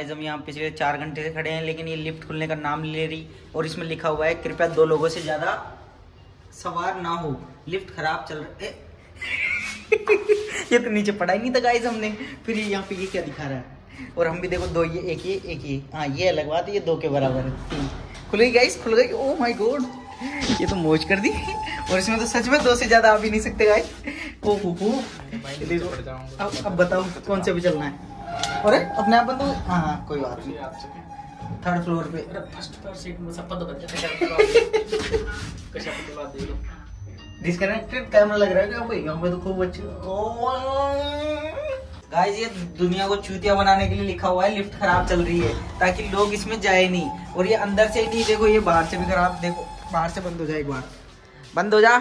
Guys हम यहाँ पिछले 4 घंटे से खड़े हैं, लेकिन ये लिफ्ट खुलने का नाम नहीं ले रही। और इसमें लिखा हुआ है कृपया 2 लोगों से ज्यादा सवार ना हो, लिफ्ट खराब चल रहा है। ये तो नीचे पड़ा ही नहीं था गाइस हमने। फिर यहाँ पे ये क्या दिखा रहा है? और हम भी देखो 2 ये एक ये हाँ ये अलग बात है, ये 2 के बराबर है। 3 खुल गई गाइस, खुल गई। ओह माय गॉड, ये तो मौज कर दी। और इसमें तो सच में 2 से ज्यादा आ भी नहीं सकते गाइस। अब बताओ कौन से भी चलना है? अरे अपने आप बंद हो। हाँ कोई बात नहीं, 3rd फ्लोर पे। डिस्कनेक्टेड कैमरा लग रहा है क्या भाई? यहाँ पे तो खूब अच्छी। गाइस ये दुनिया को चूतिया बनाने के लिए लिखा हुआ है लिफ्ट खराब चल रही है, ताकि लोग इसमें जाए नहीं। और ये अंदर से ही नहीं, देखो ये बाहर से भी खराब। देखो बाहर से बंद हो जाए, एक बार बंद हो जा।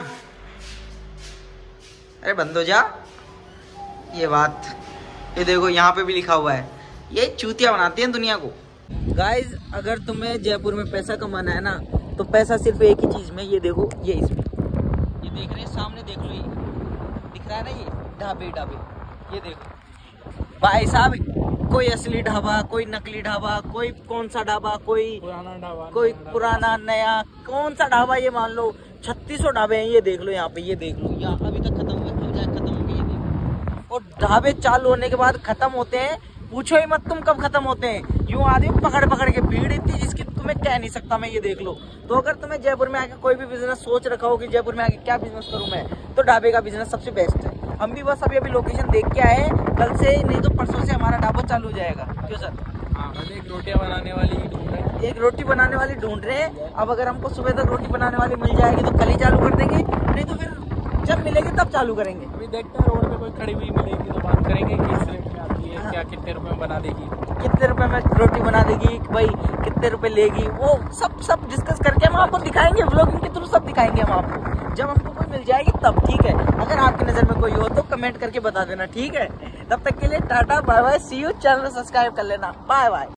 अरे बंद हो जा। ये बात, ये देखो यहाँ पे भी लिखा हुआ है, ये चूतिया बनाती है दुनिया को। गाइज अगर तुम्हें जयपुर में पैसा कमाना है ना, तो पैसा सिर्फ एक ही चीज में, ये देखो ये इसमें, ये देख रहे हैं सामने, देख लो ये दिख रहा है ना, ये ढाबे। ये देखो भाई साहब, कोई असली ढाबा, कोई नकली ढाबा, कोई कौन सा ढाबा, कोई पुराना ढाबा, कोई पुराना नया, कौन सा ढाबा, ये मान लो 3600 ढाबे हैं। ये देख लो यहाँ पे, ये देख लो यहाँ अभी तक खत्म हुए, खत्म होंगे ये देखो। और ढाबे चालू होने के बाद खत्म होते हैं, पूछो ही मत तुम कब खत्म होते हैं। यूं आदमी पकड़ के भीड़ इतनी जिसकी तुम्हें कह नहीं सकता मैं, ये देख लो। तो अगर तुम्हें जयपुर में आके कोई भी बिजनेस सोच रखा हो कि जयपुर में आके क्या बिजनेस करूं मैं, तो ढाबे का बिजनेस सबसे बेस्ट है। हम भी बस अभी लोकेशन देख के आए, कल से नहीं तो परसों से हमारा ढाबा चालू हो जाएगा। क्यों सर? हाँ, एक रोटियां बनाने वाली ढूंढ रहे हैं, एक रोटी बनाने वाली ढूंढ रहे हैं। अब अगर हमको सुबह तक रोटी बनाने वाली मिल जाएगी तो कल ही चालू कर देंगे, नहीं तो फिर जब मिलेगी तब चालू करेंगे। अभी देखते हैं, रोड पे कोई खड़ी हुई मिलेगी तो बात करेंगे किस रेट में आती है, क्या कितने रुपए में बना देगी, कितने रुपए में रोटी बना देगी भाई, कितने रुपए लेगी, वो सब डिस्कस करके हम आपको दिखाएंगे। व्लॉगिंग के थ्रू सब दिखाएंगे हम आपको, जब हमको कोई मिल जाएगी तब। ठीक है, अगर आपकी नजर में कोई हो तो कमेंट करके बता देना, ठीक है? तब तक के लिए tata bye bye, see you. Channel subscribe कर लेना, बाय बाय।